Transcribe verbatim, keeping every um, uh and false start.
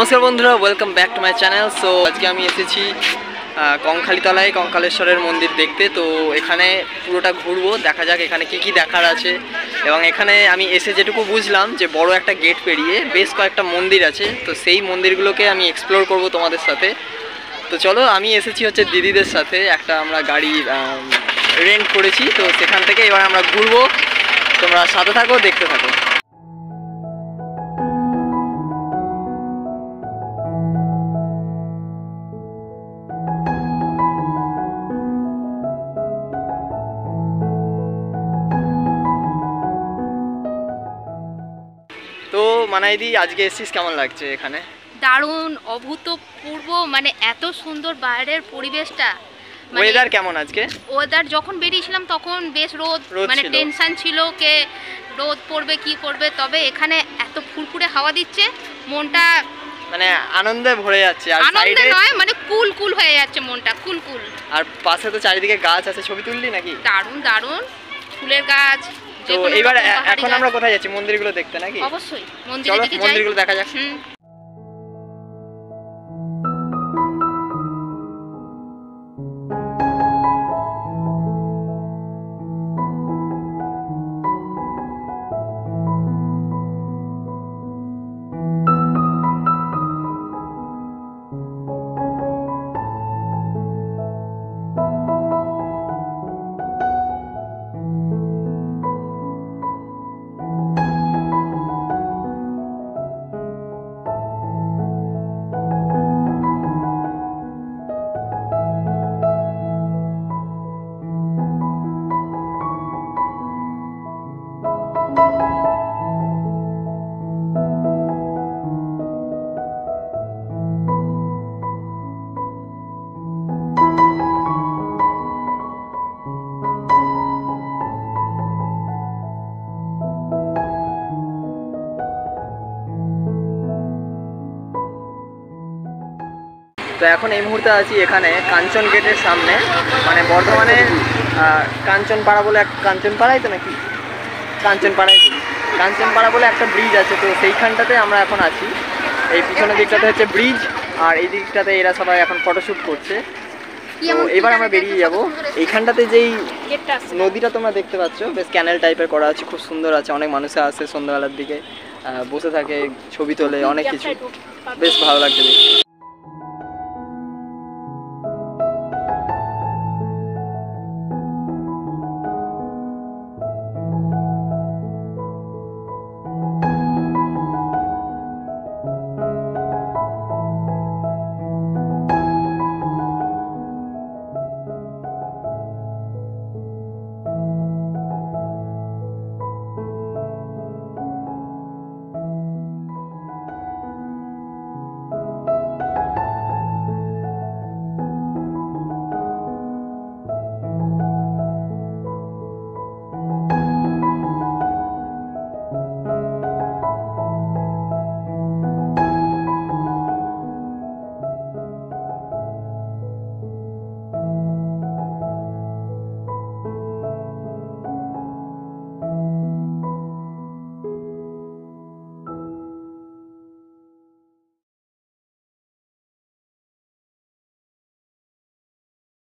নমস্কার বন্ধুরা, welcome back to my channel. So আজকে আমি এসেছি কঙ্কালীতলায় কঙ্কালেশ্বরের মন্দির দেখতে। তো এখানে পুরোটা ঘুরবো, দেখা যাক এখানে কি কি দেখার আছে। এবং এখানে আমি এসে যেটুকু বুঝলাম যে বড় একটা গেট পেরিয়ে বেশ কয়েকটা মন্দির আছে, তো সেই মন্দিরগুলোকে আমি এক্সপ্লোর করব তোমাদের সাথে। তো চলো, আমি এসেছি হচ্ছে দিদিদের সাথে, একটা আমরা গাড়ি রেন্ট করেছি, তো সেখান থেকে এবার আমরা ঘুরবো। তোমরা সাথে থাকো, দেখতে থাকো। তো মানাইদি, আজকে এসেছিস, কেমন লাগছে এখানে? দারুণ, অভূতপূর্ব, মানে এত সুন্দর বাইরের পরিবেশটা। ওয়েদার কেমন আজকে? ওয়েদার যখন বেরিয়েছিলাম তখন বেশ রোদ, মানে টেনশন ছিল কে রোদ পড়বে কি করবে, তবে এখানে এত ফুরফুরে হাওয়া দিচ্ছে, মনটা মানে আনন্দে ভরে যাচ্ছে। আর আনন্দে নয়, মানে কুল কুল হয়ে যাচ্ছে মনটা, কুল কুল। আর পাশে তো চারিদিকে গাছ আছে, ছবি তুললি নাকি? দারুণ দারুণ ফুলের গাছ। তো এবার এখন আমরা কোথায় যাচ্ছি? মন্দিরগুলো দেখতে নাকি? অবশ্যই মন্দিরের দিকে যাই, মন্দিরগুলো দেখা যাক। হুম। তো এখন এই মুহূর্তে আছি এখানে কাঞ্চন গেটের সামনে, মানে বর্ধমানে কাঞ্চনপাড়া বলে এক, কাঞ্চনপাড়াই তো নাকি, কাঞ্চনপাড়াই কাঞ্চনপাড়া বলে একটা ব্রিজ আছে, তো সেইখানটাতে আমরা এখন আছি। এই পিছনের দিকটাতে হচ্ছে ব্রিজ, আর এই দিকটাতে এরা সবাই এখন ফটোশ্যুট করছে। তো এবার আমরা বেরিয়ে যাব। এইখানটাতে যেই নদীটা তোমরা দেখতে পাচ্ছ, বেশ ক্যানেল টাইপের করা আছে, খুব সুন্দর আছে। অনেক মানুষ আসে সন্ধ্যাবেলার দিকে, বসে থাকে, ছবি তোলে, অনেক কিছু, বেশ ভালো লাগছে দেখতে।